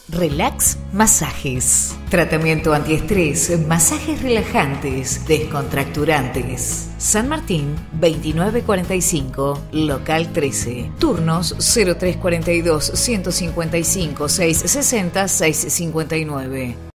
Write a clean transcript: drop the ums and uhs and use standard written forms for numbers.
Relax Masajes. Tratamiento antiestrés, masajes relajantes, descontracturantes. San Martín, 2945, local 13. Turnos 0342 155 660 659.